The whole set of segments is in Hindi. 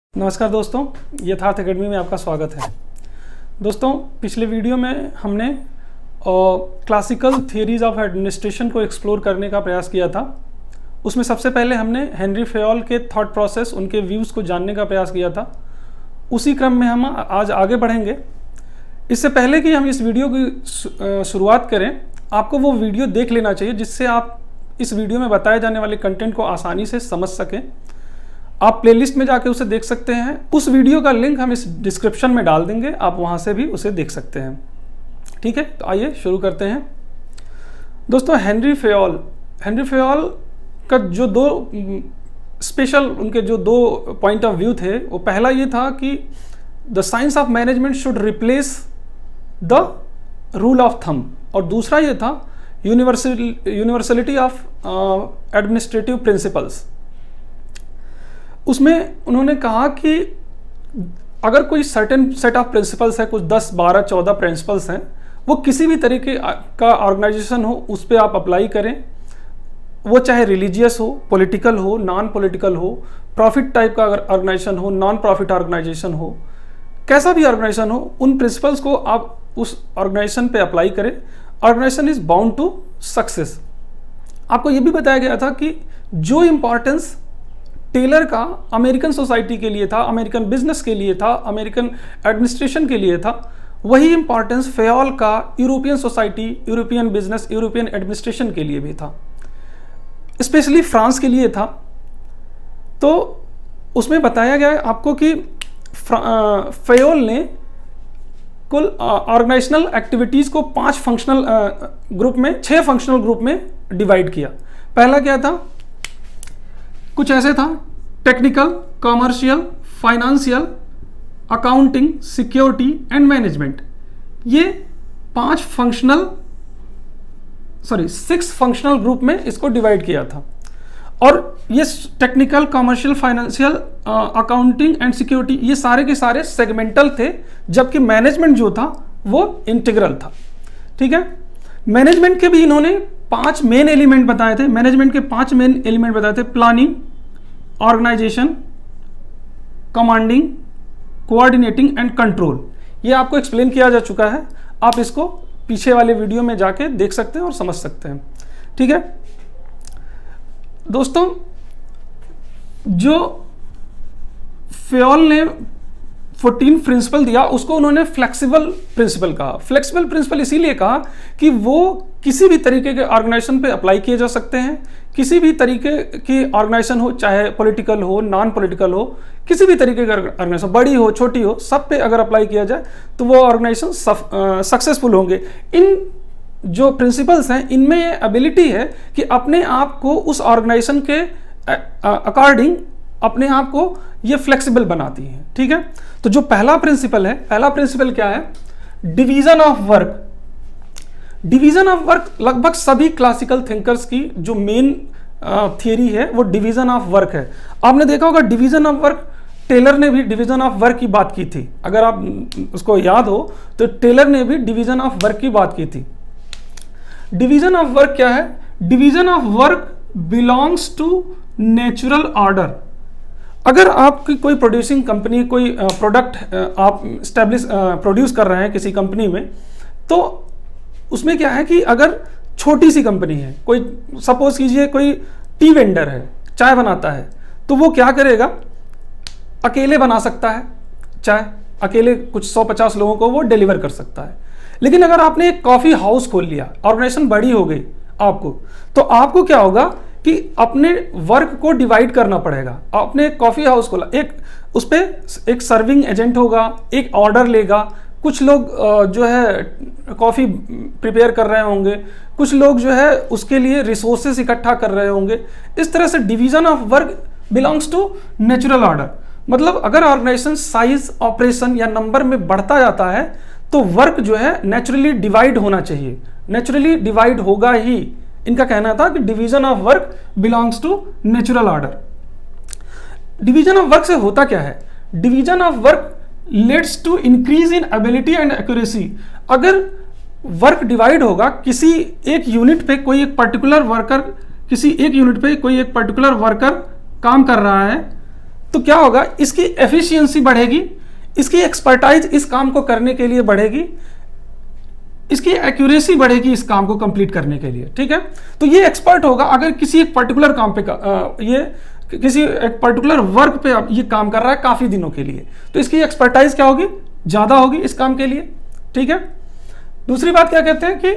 नमस्कार दोस्तों, यथार्थ एकेडमी में आपका स्वागत है। दोस्तों, पिछले वीडियो में हमने क्लासिकल थियरीज ऑफ एडमिनिस्ट्रेशन को एक्सप्लोर करने का प्रयास किया था। उसमें सबसे पहले हमने हेनरी फेयोल के थॉट प्रोसेस, उनके व्यूज़ को जानने का प्रयास किया था। उसी क्रम में हम आज आगे बढ़ेंगे। इससे पहले कि हम इस वीडियो की शुरुआत करें, आपको वो वीडियो देख लेना चाहिए जिससे आप इस वीडियो में बताए जाने वाले कंटेंट को आसानी से समझ सकें। आप प्लेलिस्ट में जाके उसे देख सकते हैं। उस वीडियो का लिंक हम इस डिस्क्रिप्शन में डाल देंगे, आप वहां से भी उसे देख सकते हैं। ठीक है, तो आइए शुरू करते हैं। दोस्तों, हेनरी फेयोल का जो दो स्पेशल उनके जो दो पॉइंट ऑफ व्यू थे, वो पहला ये था कि the science of management should replace the rule of thumb, और दूसरा ये था यूनिवर्सलिटी ऑफ एडमिनिस्ट्रेटिव प्रिंसिपल्स। उसमें उन्होंने कहा कि अगर कोई सर्टेन सेट ऑफ प्रिंसिपल्स है, कुछ 10, 12, 14 प्रिंसिपल्स हैं, वो किसी भी तरीके का ऑर्गेनाइजेशन हो उस पर आप अप्लाई करें। वो चाहे रिलीजियस हो, पॉलिटिकल हो, नॉन पॉलिटिकल हो, प्रॉफिट टाइप का ऑर्गेनाइजेशन हो, नॉन प्रॉफिट ऑर्गेनाइजेशन हो, कैसा भी ऑर्गेनाइजेशन हो, उन प्रिंसिपल्स को आप उस ऑर्गेनाइजेशन पे अप्लाई करें। Organisation is bound to success. आपको ये भी बताया गया था कि जो इंपॉर्टेंस टेलर का अमेरिकन सोसाइटी के लिए था, अमेरिकन बिजनेस के लिए था, अमेरिकन एडमिनिस्ट्रेशन के लिए था, वही इंपॉर्टेंस फेयोल का European society, European business, European administration के लिए भी था, स्पेशली फ्रांस के लिए था। तो उसमें बताया गया आपको कि फेयोल ने कुल ऑर्गेनाइजेशनल एक्टिविटीज को 6 फंक्शनल ग्रुप में डिवाइड किया। पहला क्या था? कुछ ऐसे था: technical, commercial, financial, accounting, security and management. ये 6 फंक्शनल ग्रुप में इसको डिवाइड किया था। और ये technical, commercial, financial, accounting and security, ये सारे के सारे सेगमेंटल थे, जबकि मैनेजमेंट जो था वो इंटीग्रल था। ठीक है, मैनेजमेंट के भी इन्होंने 5 मेन एलिमेंट बताए थे। मैनेजमेंट के 5 मेन एलिमेंट बताए थे: planning, organisation, commanding, coordinating and control. ये आपको एक्सप्लेन किया जा चुका है, आप इसको पीछे वाले वीडियो में जाके देख सकते हैं और समझ सकते हैं। ठीक है दोस्तों, जो फेयोल ने 14 प्रिंसिपल दिया, उसको उन्होंने फ्लेक्सिबल प्रिंसिपल कहा। फ्लेक्सिबल प्रिंसिपल इसीलिए कहा कि वो किसी भी तरीके के ऑर्गेनाइजेशन पे अप्लाई किए जा सकते हैं। किसी भी तरीके की ऑर्गेनाइजेशन हो, चाहे पॉलिटिकल हो, नॉन पॉलिटिकल हो, किसी भी तरीके का ऑर्गेनाइजेशन, बड़ी हो, छोटी हो, सब पे अगर अप्लाई किया जाए तो वो ऑर्गेनाइजेशन सक्सेसफुल होंगे। इन जो प्रिंसिपल्स हैं, इनमें ये एबिलिटी है कि अपने आप को उस ऑर्गेनाइजेशन के अकॉर्डिंग अपने आप को ये फ्लेक्सिबल बनाती है। ठीक है, तो जो पहला प्रिंसिपल है, पहला प्रिंसिपल क्या है? Division of work. Division of work लगभग सभी क्लासिकल थिंकर्स की जो मेन थियरी है वो डिवीजन ऑफ वर्क है। आपने देखा होगा डिवीजन ऑफ वर्क, टेलर ने भी डिवीजन ऑफ वर्क की बात की थी। अगर आप उसको याद हो तो टेलर ने भी डिवीजन ऑफ वर्क की बात की थी। डिवीजन ऑफ वर्क क्या है? Division of work belongs to natural order. अगर आपकी कोई प्रोड्यूसिंग कंपनी, कोई प्रोडक्ट आप प्रोड्यूस कर रहे हैं किसी कंपनी में, तो उसमें क्या है कि अगर छोटी सी कंपनी है, कोई सपोज कीजिए कोई टी वेंडर है, चाय बनाता है, तो वो क्या करेगा? अकेले बना सकता है चाय, अकेले कुछ 100-50 लोगों को वो डिलीवर कर सकता है। लेकिन अगर आपने एक कॉफी हाउस खोल लिया, ऑर्गेनाइजेशन बड़ी हो गई आपको, तो आपको क्या होगा कि अपने वर्क को डिवाइड करना पड़ेगा। आपने कॉफी हाउस खोला, एक उस पर एक सर्विंग एजेंट होगा, एक ऑर्डर लेगा, कुछ लोग जो है कॉफी प्रिपेयर कर रहे होंगे, कुछ लोग जो है उसके लिए रिसोर्सेस इकट्ठा कर रहे होंगे। इस तरह से division of work belongs to natural order. मतलब अगर ऑर्गेनाइजेशन साइज, ऑपरेशन या नंबर में बढ़ता जाता है तो वर्क जो है नेचुरली डिवाइड होना चाहिए, नेचुरली डिवाइड होगा ही। इनका कहना था कि division of work belongs to natural order. Division of work से होता क्या है? Division of work leads to increase in ability and accuracy. अगर वर्क डिवाइड होगा, किसी एक यूनिट पे कोई एक पर्टिकुलर वर्कर काम कर रहा है, तो क्या होगा, इसकी एफिशिएंसी बढ़ेगी, इसकी एक्सपर्टाइज इस काम को करने के लिए बढ़ेगी, इसकी एक्यूरेसी बढ़ेगी इस काम को कंप्लीट करने के लिए। ठीक है, तो ये एक्सपर्ट होगा अगर किसी एक पर्टिकुलर काम पे ये किसी एक पर्टिकुलर वर्क पे ये काम कर रहा है काफी दिनों के लिए, तो इसकी एक्सपर्टाइज क्या होगी, ज्यादा होगी इस काम के लिए। ठीक है, दूसरी बात क्या कहते हैं कि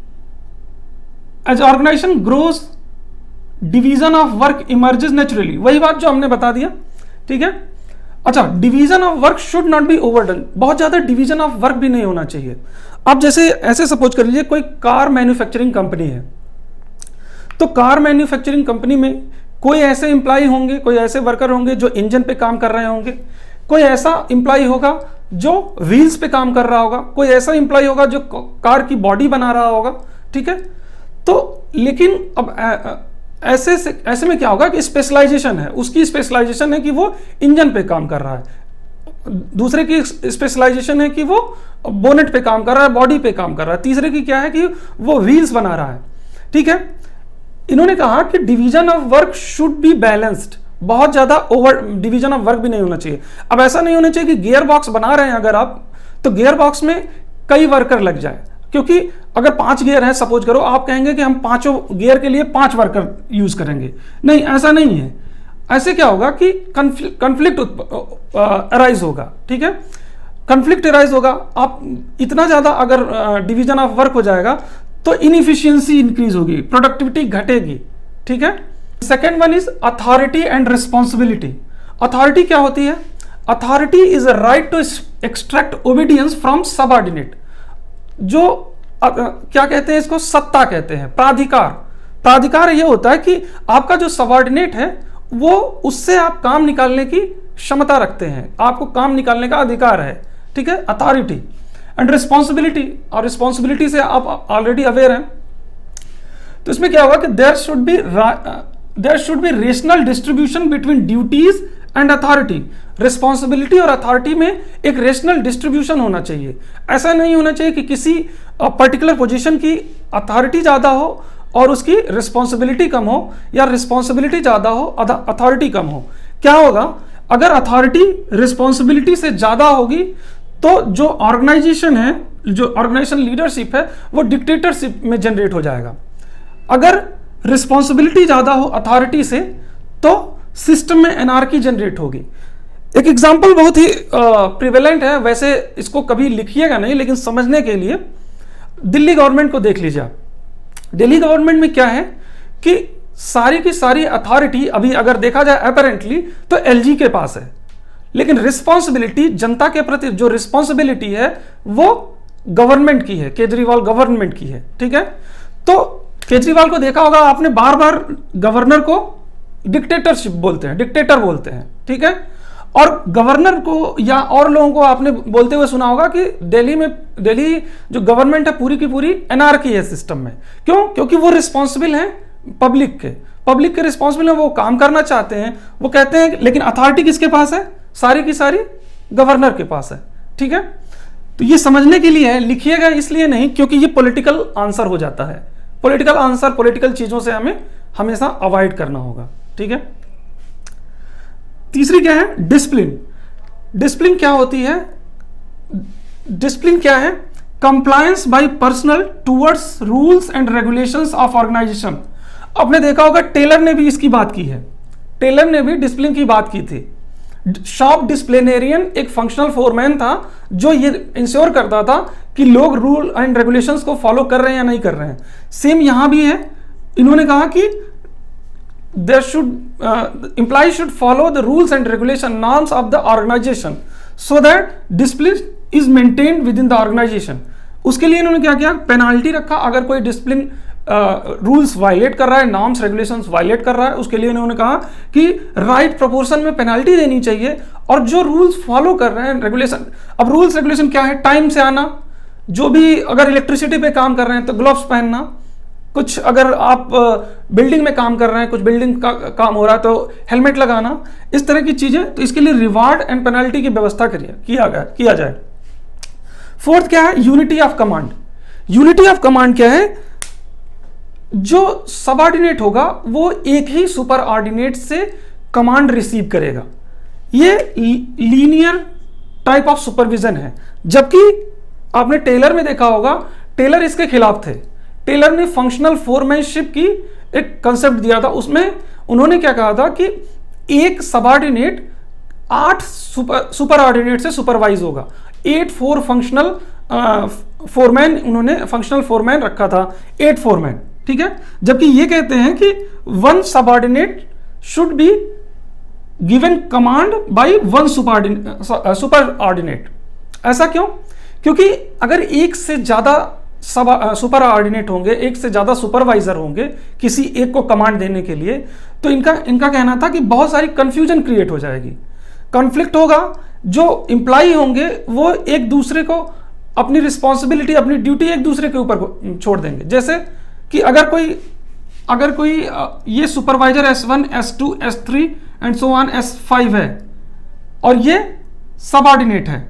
as organisation grows division of work emerges naturally, वही बात जो हमने बता दिया। ठीक है, अच्छा, division of work should not be overdone, बहुत ज्यादा डिवीजन ऑफ वर्क भी नहीं होना चाहिए। अब जैसे ऐसे सपोज कर लीजिए कोई कार मैन्युफैक्चरिंग कंपनी है, तो कार मैन्युफैक्चरिंग कंपनी में कोई ऐसे एम्प्लॉय होंगे, कोई ऐसे वर्कर होंगे जो इंजन पे काम कर रहे होंगे, कोई ऐसा एम्प्लॉय होगा जो व्हील्स पे काम कर रहा होगा, कोई ऐसा एम्प्लॉय होगा जो कार की बॉडी बना रहा होगा। ठीक है, तो लेकिन अब ऐसे में क्या होगा कि स्पेशलाइजेशन है, उसकी स्पेशलाइजेशन है कि वो इंजन पे काम कर रहा है, दूसरे की स्पेशलाइजेशन है कि वो बोनेट पे काम कर रहा है, बॉडी पे काम कर रहा है, तीसरे की क्या है कि वो व्हील्स बना रहा है। ठीक है, इन्होंने कहा कि division of work should be balanced, बहुत ज्यादा ओवर डिवीजन ऑफ वर्क भी नहीं होना चाहिए। अब ऐसा नहीं होना चाहिए कि गियर बॉक्स बना रहे हैं अगर आप, तो गियर बॉक्स में कई वर्कर लग जाए, क्योंकि अगर 5 गियर हैं सपोज करो, आप कहेंगे कि हम 5 गियर के लिए 5 वर्कर यूज करेंगे, नहीं, ऐसा नहीं है। ऐसे क्या होगा कि कंफ्लिक्ट अराइज होगा। ठीक है, कंफ्लिक्ट अराइज होगा, आप इतना ज्यादा अगर डिवीजन ऑफ वर्क हो जाएगा तो इनएफिशिएंसी इंक्रीज होगी, प्रोडक्टिविटी घटेगी। ठीक है, second one is authority and responsibility. Authority क्या होती है, authority is a right to extract obedience from subordinate, जो क्या कहते हैं इसको, सत्ता कहते हैं, प्राधिकार। प्राधिकार ये होता है कि आपका जो सबऑर्डिनेट है वो उससे आप काम निकालने की क्षमता रखते हैं, आपको काम निकालने का अधिकार है। ठीक है, अथॉरिटी एंड रिस्पॉन्सिबिलिटी, और रिस्पॉन्सिबिलिटी से आप ऑलरेडी अवेयर हैं। तो इसमें क्या होगा कि there should be rational distribution between duties and authority. Responsibility और अथॉरिटी में एक रेशनल डिस्ट्रीब्यूशन होना चाहिए। ऐसा नहीं होना चाहिए कि किसी पर्टिकुलर पोजीशन की अथॉरिटी ज्यादा हो और उसकी रिस्पॉन्सिबिलिटी कम हो, या रिस्पॉन्सिबिलिटी ज्यादा हो अथॉरिटी कम हो। क्या होगा, अगर अथॉरिटी रिस्पॉन्सिबिलिटी से ज्यादा होगी तो जो ऑर्गेनाइजेशन है, जो ऑर्गेनाइजेशन लीडरशिप है, वो डिक्टेटरशिप में जनरेट हो जाएगा। अगर रिस्पॉन्सिबिलिटी ज्यादा हो अथॉरिटी से तो सिस्टम में एनार्की जनरेट होगी। एक एग्जांपल बहुत ही प्रिवेलेंट है, वैसे इसको कभी लिखिएगा नहीं, लेकिन समझने के लिए दिल्ली गवर्नमेंट को देख लीजिए। दिल्ली गवर्नमेंट में क्या है कि सारी की सारी अथॉरिटी अभी अगर देखा जाए अपेरेंटली तो एलजी के पास है, लेकिन रिस्पॉन्सिबिलिटी जनता के प्रति जो रिस्पॉन्सिबिलिटी है वो गवर्नमेंट की है, केजरीवाल गवर्नमेंट की है। ठीक है, तो केजरीवाल को देखा होगा आपने, बार बार गवर्नर को डिक्टेटरशिप बोलते हैं, डिक्टेटर बोलते हैं। ठीक है, और गवर्नर को या और लोगों को आपने बोलते हुए सुना होगा कि दिल्ली जो गवर्नमेंट है पूरी की पूरी एनार्की है सिस्टम में। क्यों? क्योंकि वो रिस्पॉन्सिबल है पब्लिक के रिस्पॉन्सिबल है, वो काम करना चाहते हैं, वो कहते हैं, लेकिन अथॉरिटी किसके पास है, सारी की सारी गवर्नर के पास है। ठीक है, तो ये समझने के लिए है, लिखिएगा इसलिए नहीं क्योंकि ये पॉलिटिकल आंसर हो जाता है। पॉलिटिकल आंसर, पॉलिटिकल चीजों से हमें हमेशा अवॉइड करना होगा। ठीक है, तीसरी क्या है, डिसिप्लिन। डिसिप्लिन क्या होती है, डिसिप्लिन क्या है, compliance by personnel towards rules and regulations of organisation. आपने देखा होगा टेलर ने भी इसकी बात की है, टेलर ने भी डिसिप्लिन की बात की थी। शॉप डिसिप्लिनेरियन एक फंक्शनल फोरमैन था जो ये इंश्योर करता था कि लोग रूल एंड रेगुलेशंस को फॉलो कर रहे हैं या नहीं कर रहे हैं। सेम यहां भी है, इन्होंने कहा कि there should employees should follow the rules and regulation norms of the organization so that discipline is maintained within the organization। उसके लिए इन्होंने क्या किया, पेनाल्टी रखा। अगर कोई डिसिप्लिन रूल्स वायलेट कर रहा है, नॉर्म्स रेगुलेशंस वायलेट कर रहा है, उसके लिए इन्होंने कहा कि राइट प्रोपोर्शन में पेनाल्टी देनी चाहिए। और जो रूल्स फॉलो कर रहे हैं, रेगुलेशन, अब रूल्स रेगुलेशन क्या है, टाइम से आना, जो भी अगर इलेक्ट्रिसिटी पे काम कर रहे हैं तो ग्लव्स पहनना, कुछ अगर आप बिल्डिंग में काम कर रहे हैं, कुछ बिल्डिंग का काम हो रहा है तो हेलमेट लगाना, इस तरह की चीजें। तो इसके लिए रिवार्ड एंड पेनल्टी की व्यवस्था किया जाए। फोर्थ क्या है, unity of command. Unity of command क्या है, जो सबऑर्डिनेट होगा वो एक ही सुपर ऑर्डिनेट से कमांड रिसीव करेगा। ये लीनियर टाइप ऑफ सुपरविजन है, जबकि आपने टेलर में देखा होगा, टेलर इसके खिलाफ थे। टेलर ने फंक्शनल फोरमैनशिप की एक कंसेप्ट दिया था, उसमें उन्होंने क्या कहा था कि एक सबऑर्डिनेट 8 सुपर ऑर्डिनेट से सुपरवाइज होगा। 8 फंक्शनल फोरमैन, उन्होंने फंक्शनल फोरमैन रखा था, 8 फोरमैन, ठीक है। जबकि ये कहते हैं कि 1 subordinate should be given command by 1 superordinate. ऐसा क्यों? क्योंकि अगर एक से ज्यादा सुपर ऑर्डिनेट होंगे, एक से ज्यादा सुपरवाइजर होंगे किसी एक को कमांड देने के लिए, तो इनका कहना था कि बहुत सारी कंफ्यूजन क्रिएट हो जाएगी, कॉन्फ्लिक्ट होगा। जो इंप्लॉई होंगे वो एक दूसरे को अपनी रिस्पॉन्सिबिलिटी, अपनी ड्यूटी एक दूसरे के ऊपर छोड़ देंगे। जैसे कि अगर कोई ये supervisor S1, S2, S3 and so on S5 है और ये सबऑर्डिनेट है,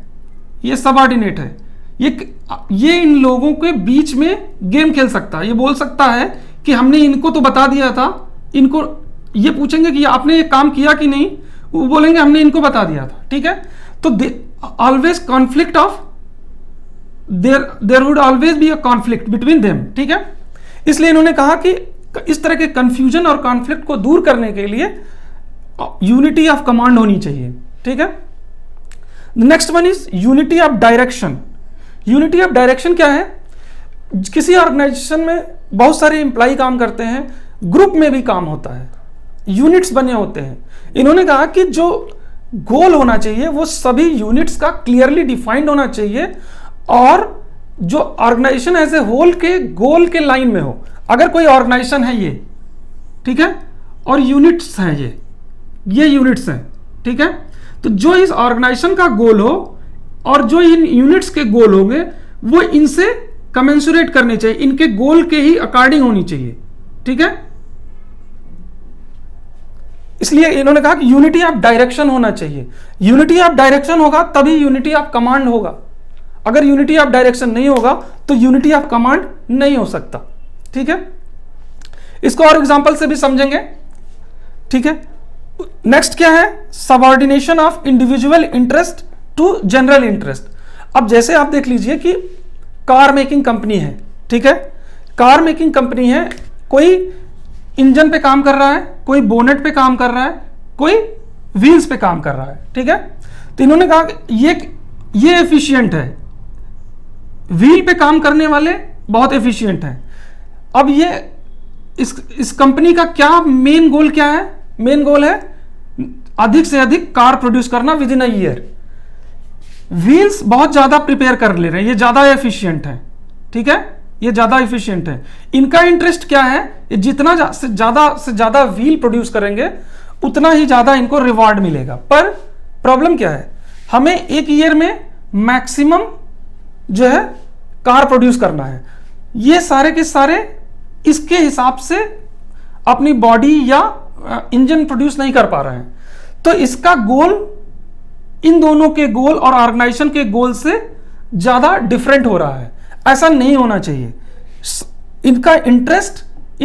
ये इन लोगों के बीच में गेम खेल सकता है। ये बोल सकता है कि हमने इनको तो बता दिया था, इनको ये पूछेंगे कि आपने ये काम किया कि नहीं, वो बोलेंगे हमने इनको बता दिया था, ठीक है। तो always conflict of there would always be a conflict between them, ठीक है। इसलिए इन्होंने कहा कि इस तरह के कंफ्यूजन और कॉन्फ्लिक्ट को दूर करने के लिए यूनिटी ऑफ कमांड होनी चाहिए, ठीक है। Next one is unity of direction. Unity of direction क्या है? किसी ऑर्गेनाइजेशन में बहुत सारे एम्प्लॉय काम करते हैं, ग्रुप में भी काम होता है, यूनिट्स बने होते हैं। इन्होंने कहा कि जो गोल होना चाहिए वो सभी यूनिट्स का क्लियरली डिफाइंड होना चाहिए और जो ऑर्गेनाइजेशन एज ए होल के गोल के लाइन में हो। अगर कोई ऑर्गेनाइजेशन है ये, ठीक है, और यूनिट्स हैं ये यूनिट्स हैं, ठीक है, तो जो इस ऑर्गेनाइजेशन का गोल हो और जो इन यूनिट्स के गोल होंगे वो इनसे कमेंसुरेट करने चाहिए, इनके गोल के ही अकॉर्डिंग होनी चाहिए, ठीक है। इसलिए इन्होंने कहा कि यूनिटी ऑफ डायरेक्शन होना चाहिए। यूनिटी ऑफ डायरेक्शन होगा तभी यूनिटी ऑफ कमांड होगा। अगर यूनिटी ऑफ डायरेक्शन नहीं होगा तो यूनिटी ऑफ कमांड नहीं हो सकता, ठीक है। इसको और एग्जांपल से भी समझेंगे, ठीक है। नेक्स्ट क्या है? Subordination of individual interest to general interest. अब जैसे आप देख लीजिए कि कार मेकिंग कंपनी है, ठीक है, कार मेकिंग कंपनी है, कोई इंजन पे काम कर रहा है, कोई बोनेट पे काम कर रहा है, कोई व्हील्स पे काम कर रहा है, ठीक है। तो इन्होंने कहा कि ये एफिशिएंट है, व्हील पे काम करने वाले बहुत एफिशिएंट हैं। अब ये इस कंपनी का क्या मेन गोल क्या है? मेन गोल है अधिक से अधिक कार प्रोड्यूस करना within a year. Wheels बहुत ज्यादा प्रिपेयर कर ले रहे हैं, ये ज्यादा एफिशिएंट है, ठीक है, ये ज्यादा एफिशिएंट है। इनका इंटरेस्ट क्या है? ये जितना से ज्यादा व्हील प्रोड्यूस करेंगे उतना ही ज्यादा इनको रिवॉर्ड मिलेगा। पर प्रॉब्लम क्या है? हमें एक ईयर में मैक्सिमम जो है कार प्रोड्यूस करना है। ये सारे के सारे इसके हिसाब से अपनी बॉडी या इंजन प्रोड्यूस नहीं कर पा रहे हैं। तो इसका गोल इन दोनों के गोल और ऑर्गेनाइजेशन के गोल से ज्यादा डिफरेंट हो रहा है। ऐसा नहीं होना चाहिए। इनका इंटरेस्ट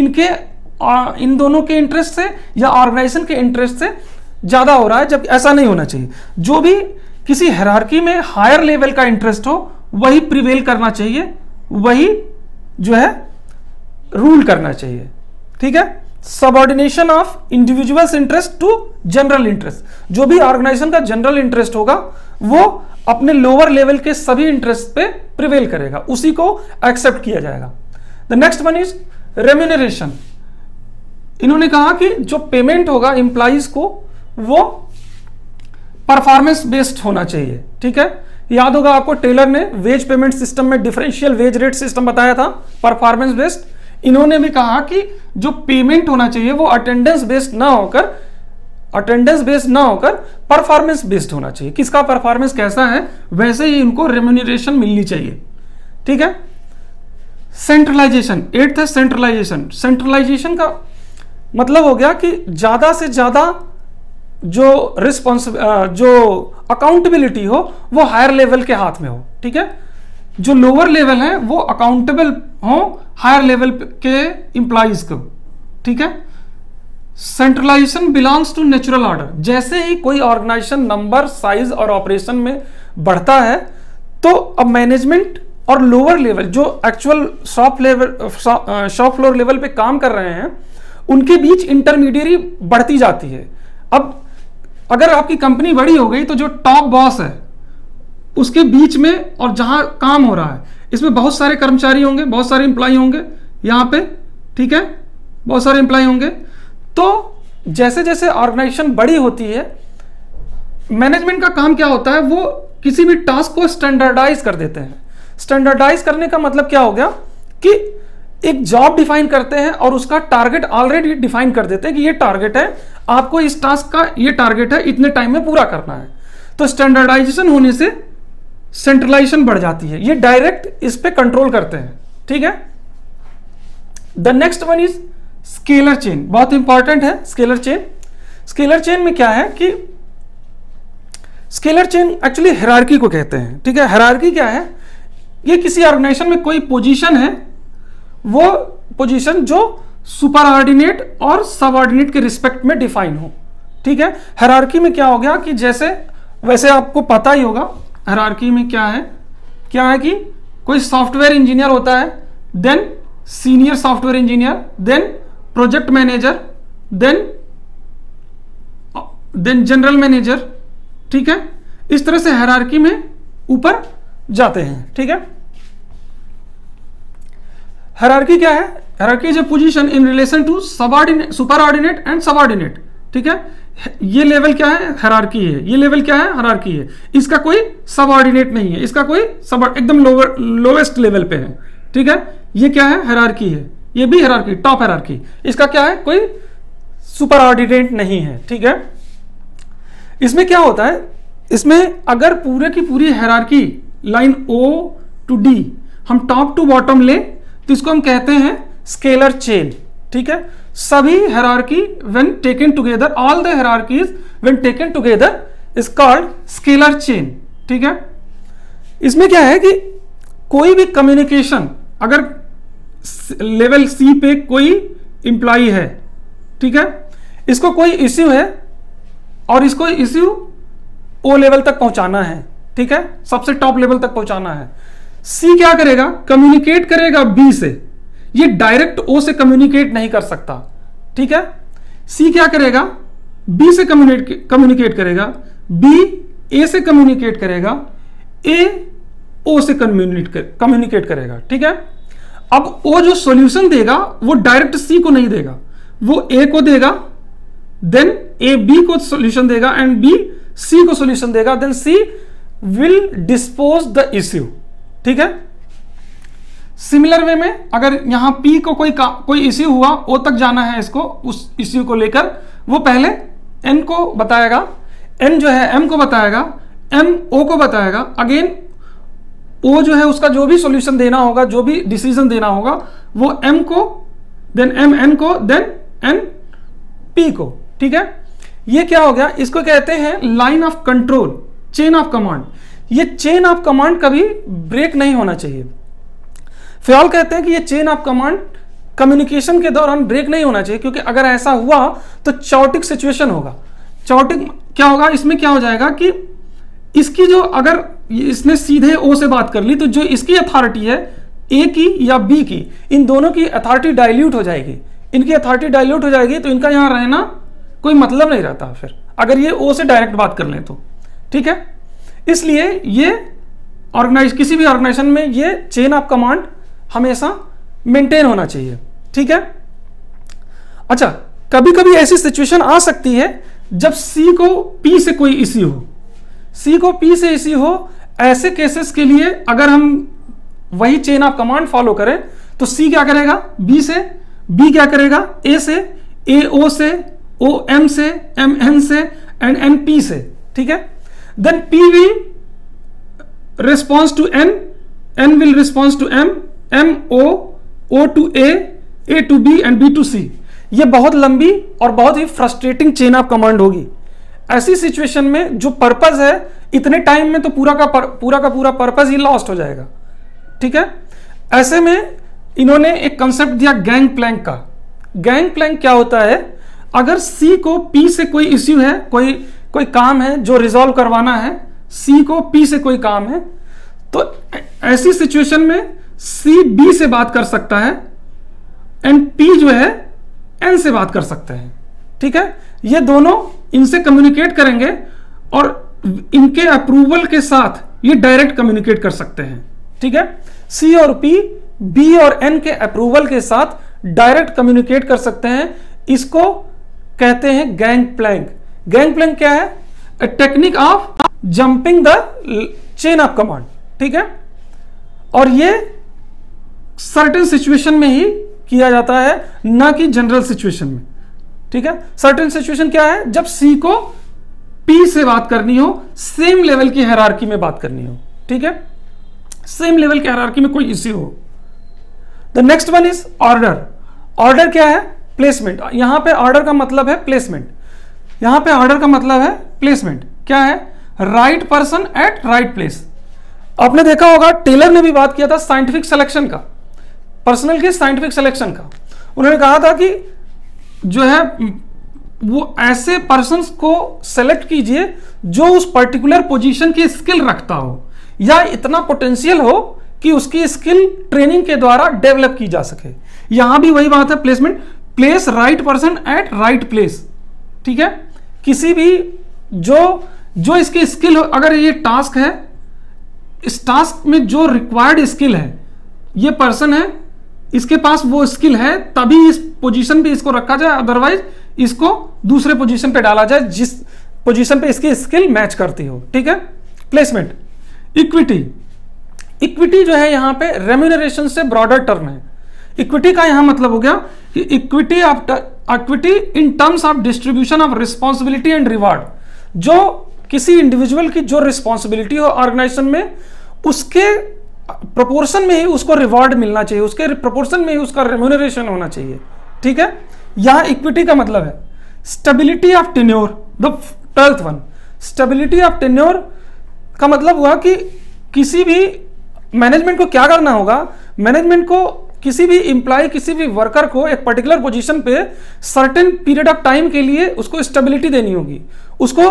इन दोनों के इंटरेस्ट से या ऑर्गेनाइजेशन के इंटरेस्ट से ज्यादा हो रहा है, जबकि ऐसा नहीं होना चाहिए। जो भी किसी हायरार्की में हायर लेवल का इंटरेस्ट हो वही प्रिवेल करना चाहिए, वही जो है रूल करना चाहिए, ठीक है। Subordination of individuals interest to general interest. जो भी ऑर्गेनाइजेशन का जनरल इंटरेस्ट होगा वो अपने लोअर लेवल के सभी इंटरेस्ट पे प्रिवेल करेगा, उसी को एक्सेप्ट किया जाएगा। The next one is remuneration. इन्होंने कहा कि जो पेमेंट होगा एम्प्लॉइज को वो परफॉर्मेंस बेस्ड होना चाहिए, ठीक है। याद होगा आपको टेलर ने वेज पेमेंट सिस्टम में डिफरेंशियल वेज रेट सिस्टम बताया था, परफॉर्मेंस बेस्ड। इन्होंने भी कहा कि जो पेमेंट होना चाहिए वो अटेंडेंस बेस्ड ना होकर परफॉर्मेंस बेस्ड होना चाहिए। किसका परफॉर्मेंस कैसा है वैसे ही इनको रेम्यूनरेशन मिलनी चाहिए, ठीक है। सेंट्रलाइजेशन, 8th है सेंट्रलाइजेशन। सेंट्रलाइजेशन का मतलब हो गया कि ज्यादा से ज्यादा जो अकाउंटेबिलिटी हो वो हायर लेवल के हाथ में हो, ठीक है। जो लोअर लेवल है वो अकाउंटेबल हो हायर लेवल के इंप्लॉइज को, ठीक है। Centralisation belongs to natural order. जैसे ही कोई ऑर्गेनाइजेशन नंबर, साइज और ऑपरेशन में बढ़ता है तो अब मैनेजमेंट और लोअर लेवल जो एक्चुअल शॉप फ्लोर लेवल पे काम कर रहे हैं उनके बीच इंटरमीडिएरी बढ़ती जाती है। अब अगर आपकी कंपनी बड़ी हो गई तो जो टॉप बॉस है उसके बीच में और जहां काम हो रहा है इसमें बहुत सारे कर्मचारी होंगे, बहुत सारे एम्प्लॉय होंगे यहां पे, ठीक है, बहुत सारे एम्प्लॉय होंगे। तो जैसे जैसे ऑर्गेनाइजेशन बड़ी होती है मैनेजमेंट का काम क्या होता है, वो किसी भी टास्क को स्टैंडर्डाइज कर देते हैं। स्टैंडर्डाइज करने का मतलब क्या हो गया कि एक जॉब डिफाइन करते हैं और उसका टारगेट ऑलरेडी डिफाइन कर देते हैं कि ये टारगेट है, आपको इस टास्क का ये टारगेट है, इतने टाइम में पूरा करना है। तो स्टैंडर्डाइजेशन होने से सेंट्रलाइजेशन बढ़ जाती है, ये डायरेक्ट इस पे कंट्रोल करते हैं, ठीक है। The next one is scalar chain, बहुत इंपॉर्टेंट है स्केलर चेन। स्केलर चेन में क्या है कि स्केलर चेन एक्चुअली हायरार्की को कहते हैं, ठीक है। हायरार्की क्या है, ये किसी ऑर्गेनाइजेशन में कोई पोजीशन है, वो पोजीशन जो सुपरऑर्डिनेट और सबऑर्डिनेट के रिस्पेक्ट में डिफाइन हो, ठीक है। हायरार्की में क्या हो गया कि जैसे वैसे आपको पता ही होगा हायरार्की में क्या है कि कोई सॉफ्टवेयर इंजीनियर होता है, then senior software engineer, then project manager, then general manager, ठीक है। इस तरह से हायरार्की में ऊपर जाते हैं, ठीक है। हायरार्की क्या है, hierarchy is a position in relation to subordinate, superordinate and subordinate, ठीक है। ये लेवल क्या है, हायरार्की है, ये लेवल क्या है, हायरार्की है। इसका कोई सबऑर्डिनेट नहीं है, इसका कोई सब एकदम लोवेस्ट लेवल पे है, ठीक है। ये क्या है, हायरार्की है, ये भी हायरार्की, टॉप हायरार्की। इसका क्या है, कोई सुपरऑर्डिनेट नहीं है, ठीक है। इसमें क्या होता है, इसमें अगर पूरे की पूरी hierarchy line O to D हम टॉप टू बॉटम ले तो इसको हम कहते हैं स्केलर चेन, ठीक है। सभी hierarchy when taken together, all the hierarchies when taken together is called scalar chain, ठीक है। इसमें क्या है कि कोई भी कम्युनिकेशन, अगर लेवल सी पे कोई इंप्लॉई है, ठीक है, इसको कोई इश्यू है और इसको इश्यू ओ लेवल तक पहुंचाना है, ठीक है, सबसे टॉप लेवल तक पहुंचाना है। सी क्या करेगा, कम्युनिकेट करेगा बी से, ये डायरेक्ट ओ से कम्युनिकेट नहीं कर सकता, ठीक है। सी क्या करेगा, बी से कम्युनिकेट करेगा, बी ए से कम्युनिकेट करेगा, ए ओ से कम्युनिकेट करेगा, ठीक है। अब ओ जो सॉल्यूशन देगा वो डायरेक्ट सी को नहीं देगा, वो ए को देगा, देन ए बी को सॉल्यूशन देगा एंड बी सी को सॉल्यूशन देगा, then C will dispose the issue, ठीक है। सिमिलर वे में अगर यहां पी को कोई इश्यू हुआ, ओ तक जाना है इसको, उस इश्यू को लेकर, वो पहले एन को बताएगा, एन जो है एम को बताएगा, एम ओ को बताएगा, अगेन ओ जो है उसका जो भी सॉल्यूशन देना होगा, जो भी डिसीजन देना होगा, वो एम को, देन एम एन को, देन एन पी को, ठीक है। ये क्या हो गया, इसको कहते हैं line of control, chain of command. ये चेन ऑफ कमांड कभी ब्रेक नहीं होना चाहिए। फ़िलहाल कहते हैं कि ये चेन ऑफ कमांड कम्युनिकेशन के दौरान ब्रेक नहीं होना चाहिए, क्योंकि अगर ऐसा हुआ तो चाउटिक सिचुएशन होगा। चाउटिक क्या होगा, इसमें क्या हो जाएगा कि इसकी जो, अगर इसने सीधे ओ से बात कर ली तो जो इसकी अथॉरिटी है ए की या बी की, इन दोनों की अथॉरिटी डाइल्यूट हो जाएगी। इनकी अथॉरिटी डाइल्यूट हो जाएगी तो इनका यहां रहना कोई मतलब नहीं रहता फिर, अगर ये ओ से डायरेक्ट बात कर लें तो, ठीक है। इसलिए ये किसी भी ऑर्गेनाइजेशन में ये चेन ऑफ कमांड हमेशा मेंटेन होना चाहिए, ठीक है। अच्छा, कभी कभी ऐसी सिचुएशन आ सकती है जब सी को पी से कोई इश्यू हो, सी को पी से इश्यू हो, ऐसे केसेस के लिए अगर हम वही चेन ऑफ कमांड फॉलो करें तो सी क्या करेगा बी से, बी क्या करेगा ए से, ए ओ से, ओ एम से, एम एन से एंड एन पी से, ठीक है। Then P will response to N, N will response to M, M O to A to B and B to C. ये बहुत लंबी और बहुत ही फ्रस्ट्रेटिंग चेन ऑफ कमांड होगी। ऐसी सिचुएशन में जो पर्पस है, इतने टाइम में तो पूरा का पूरा पर्पस ही लॉस्ट हो जाएगा, ठीक है। ऐसे में इन्होंने एक कंसेप्ट दिया गैंग प्लैंक का। गैंग प्लैंक क्या होता है, अगर सी को पी से कोई इश्यू है, कोई काम है जो रिजॉल्व करवाना है, सी को पी से कोई काम है, तो ऐसी सिचुएशन में सी बी से बात कर सकता है एंड पी जो है एन से बात कर सकते हैं। ठीक है, ये दोनों इनसे कम्युनिकेट करेंगे और इनके अप्रूवल के साथ ये डायरेक्ट कम्युनिकेट कर सकते हैं। ठीक है, सी और पी बी और एन के अप्रूवल के साथ डायरेक्ट कम्युनिकेट कर सकते हैं। इसको कहते हैं गैंग प्लैंक। गैंग प्लैंक क्या है? A technique of jumping the chain of command. ठीक है, और ये सर्टेन सिचुएशन में ही किया जाता है, ना कि जनरल सिचुएशन में। ठीक है, सर्टेन सिचुएशन क्या है? जब सी को पी से बात करनी हो, सेम लेवल की हायरार्की में बात करनी हो। ठीक है, सेम लेवल की हायरार्की में कोई इश्यू हो। The next one is order. Order क्या है? प्लेसमेंट। यहां पे ऑर्डर का मतलब है प्लेसमेंट। यहां पे ऑर्डर का मतलब है प्लेसमेंट। क्या है? Right person at right place. आपने देखा होगा टेलर ने भी बात किया था साइंटिफिक सिलेक्शन का, पर्सनल के साइंटिफिक सिलेक्शन का। उन्होंने कहा था कि जो है वो ऐसे पर्सन्स को सेलेक्ट कीजिए जो उस पर्टिकुलर पोजीशन की स्किल रखता हो या इतना पोटेंशियल हो कि उसकी स्किल ट्रेनिंग के द्वारा डेवलप की जा सके। यहां भी वही बात है, placement. Place right person at right place. ठीक है, किसी भी जो इसकी स्किल हो, अगर ये टास्क है, इस टास्क में जो रिक्वायर्ड स्किल है, ये पर्सन है, इसके पास वो स्किल है, तभी इस पोजीशन पे इसको रखा जाए, अदरवाइज इसको दूसरे पोजीशन पे डाला जाए जिस पोजीशन पे इसकी स्किल मैच करती हो। ठीक है, प्लेसमेंट। इक्विटी। इक्विटी जो है यहां पे रेम्यूनरेशन से ब्रॉडर टर्म है। इक्विटी का यहां मतलब हो गया कि equity in terms of distribution of responsibility and reward. जो किसी इंडिविजुअल की जो रिस्पॉन्सिबिलिटी हो ऑर्गेनाइजेशन में, उसके प्रोपोर्शन में ही उसको रिवार्ड मिलना चाहिए, उसके प्रोपोर्शन में ही उसका रेम्यूनरेशन होना चाहिए। ठीक है, यहां इक्विटी का मतलब है stability of tenure. The 12th one, stability of tenure का मतलब हुआ कि किसी भी मैनेजमेंट को क्या करना होगा, मैनेजमेंट को किसी भी एम्प्लॉय, किसी भी वर्कर को एक पर्टिकुलर पोजीशन पे सर्टेन पीरियड ऑफ टाइम के लिए उसको स्टेबिलिटी देनी होगी, उसको,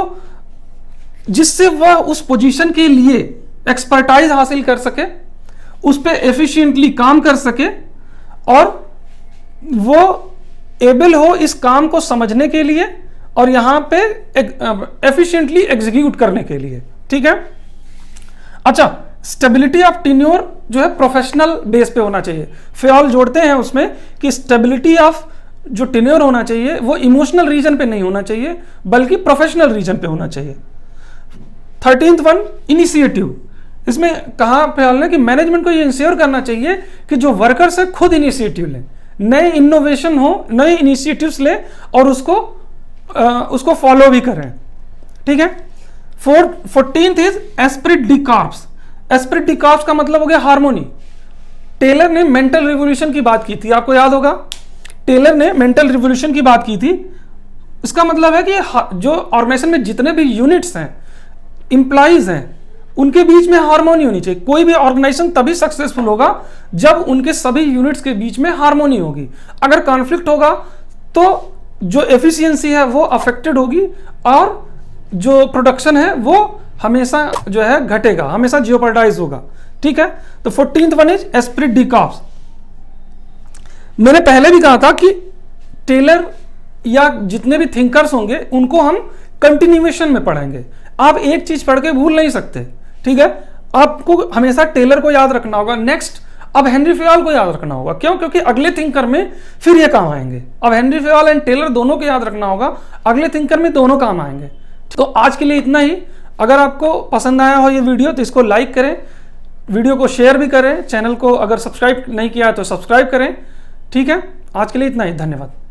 जिससे वह उस पोजीशन के लिए एक्सपर्टाइज हासिल कर सके, उस पर एफिशिएंटली काम कर सके और वो एबल हो इस काम को समझने के लिए और यहां पे एफिशिएंटली एग्जीक्यूट करने के लिए। ठीक है, अच्छा, स्टेबिलिटी ऑफ टेन्योर जो है प्रोफेशनल बेस पे होना चाहिए। फ्योल जोड़ते हैं उसमें कि स्टेबिलिटी ऑफ जो टेन्योर होना चाहिए वो इमोशनल रीजन पे नहीं होना चाहिए, बल्कि प्रोफेशनल रीजन पे होना चाहिए। 13th one, initiative. इसमें कहा फ्योल ने कि मैनेजमेंट को ये इंश्योर करना चाहिए कि जो वर्कर्स है खुद इनिशिएटिव लें, नए इनोवेशन हो, नए इनिशिएटिव्स ले और उसको फॉलो भी करें। ठीक है, 14th is esprit de corps. Esprit de corps का मतलब हो गया हार्मोनी। टेलर ने मेंटल रिवोल्यूशन की बात की थी, आपको याद होगा, टेलर ने मेंटल रिवोल्यूशन की बात की थी। इसका मतलब है कि जो ऑर्गेनाइजेशन में जितने भी यूनिट्स हैं, इंप्लॉइज हैं, उनके बीच में हार्मोनी होनी चाहिए। कोई भी ऑर्गेनाइजेशन तभी सक्सेसफुल होगा जब उनके सभी यूनिट्स के बीच में हार्मोनी होगी। अगर कॉन्फ्लिक्ट होगा तो जो एफिशिएंसी है वो अफेक्टेड होगी और जो प्रोडक्शन है वो हमेशा जो है घटेगा, हमेशा जियोपर्डाइज होगा। ठीक है, तो 14th one is esprit de corps. मैंने पहले भी कहा था कि टेलर या जितने भी थिंकर्स होंगे उनको हम कंटिन्यूएशन में पढ़ेंगे। आप एक चीज पढ़ के भूल नहीं सकते। ठीक है, आपको हमेशा टेलर को याद रखना होगा, नेक्स्ट अब हेनरी फ्योल को याद रखना होगा। क्यों? क्योंकि अगले थिंकर में फिर ये काम आएंगे। अब हेनरी फ्योल एंड टेलर दोनों को याद रखना होगा, अगले थिंकर में दोनों काम आएंगे। तो आज के लिए इतना ही। अगर आपको पसंद आया हो ये वीडियो तो इसको लाइक करें, वीडियो को शेयर भी करें, चैनल को अगर सब्सक्राइब नहीं किया है तो सब्सक्राइब करें। ठीक है, आज के लिए इतना ही, धन्यवाद।